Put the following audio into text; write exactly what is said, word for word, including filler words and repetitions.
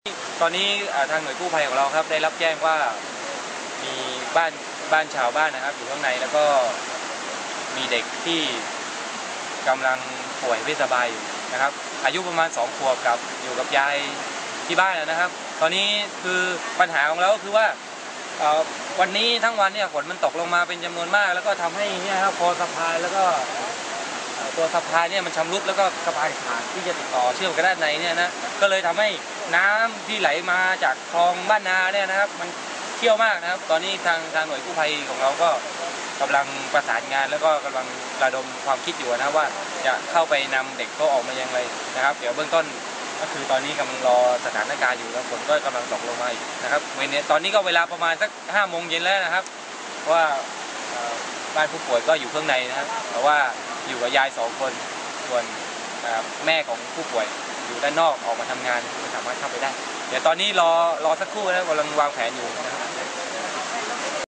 ตอนนี้ทางหน่วยกู้ภัยของเราครับได้รับแจ้งว่ามีบ้านบ้านชาวบ้านนะครับอยู่ข้างในแล้วก็มีเด็กที่กำลังป่วยไม่สบายอยู่นะครับอายุประมาณสองขวบกับอยู่กับยายที่บ้านนะครับตอนนี้คือปัญหาของเราก็คือว่าวันนี้ทั้งวันเนี่ยฝนมันตกลงมาเป็นจำนวนมากแล้วก็ทำให้เนี่ยครับคอสะพานแล้วก็ตัวสะพานเนี่ยมันชำรุดแล้วก็สะพานขาดที่จะติดต่อเชื่อมกันด้านในเนี่ยนะก็เลยทำให้น้ำที่ไหลมาจากคลองบ้านนาเนี่ยนะครับมันเชี่ยวมากนะครับตอนนี้ทางทางหน่วยกู้ภัยของเราก็กำลังประสานงานแล้วก็กำลังระดมความคิดอยู่นะว่าจะเข้าไปนำเด็กเขาออกมายังไงนะครับเดี๋ยวเบื้องต้นก็คือตอนนี้กำลังรอสถานการณ์อยู่แล้วฝนก็กำลังตกลงมาอีกนะครับเวลาตอนนี้ก็เวลาประมาณสักห้าโมงเย็นแล้วนะครับว่าบ้านผู้ป่วยก็อยู่ข้างในนะครับแต่ว่าอยู่กับยายสองคนส่วนแม่ของผู้ป่วยอยู่ด้านนอกออกมาทำงานไม่สามารถเข้าไปได้เดี๋ยวตอนนี้รอรอสักครู่นะกำลังวางแผนอยู่นะครับ